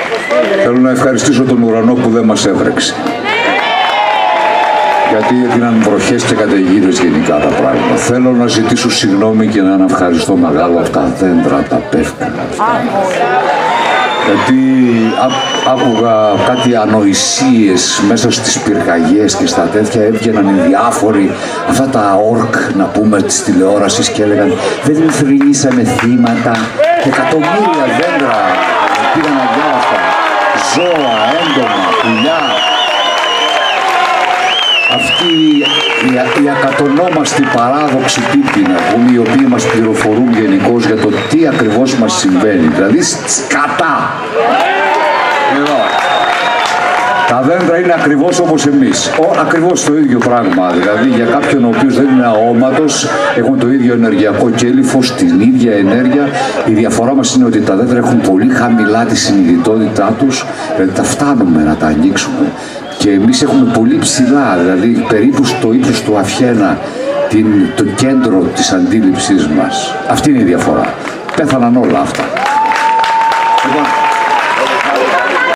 Θέλω να ευχαριστήσω τον ουρανό που δεν μας έβρεξε. Γιατί έγιναν βροχές και καταιγίδες γενικά τα πράγματα. Θέλω να ζητήσω συγγνώμη και να ευχαριστώ μεγάλο από τα δέντρα, τα πεύκανα. Γιατί άκουγα κάτι ανοησίες μέσα στις πυρκαγιές και στα τέτοια, έβγαιναν οι διάφοροι, αυτά τα ορκ να πούμε της τηλεόρασης και έλεγαν δεν θρηνήσαμε θύματα, εκατομμύρια δέντρα πήγαν αδιάβαστα, ζώα, έντομα, πουλιά. Αυτοί οι ακατονόμαστοι παράδοξοι τύποι, να πούμε, οι οποίοι μας πληροφορούν γενικώς για το τι ακριβώς μας συμβαίνει. Δηλαδή σκατά. Εδώ. Τα δέντρα είναι ακριβώς όπως εμείς. Ακριβώς το ίδιο πράγμα. Δηλαδή για κάποιον ο οποίος δεν είναι αόματος, έχουν το ίδιο ενεργειακό κέλυφος, την ίδια ενέργεια. Η διαφορά μας είναι ότι τα δέντρα έχουν πολύ χαμηλά τη συνειδητότητά τους, δηλαδή τα φτάνουμε να τα ανοίξουμε. Και εμείς έχουμε πολύ ψηλά, δηλαδή περίπου στο ύψος του Αφιένα, το κέντρο της αντίληψής μας. Αυτή είναι η διαφορά. Πέθαναν όλα αυτά.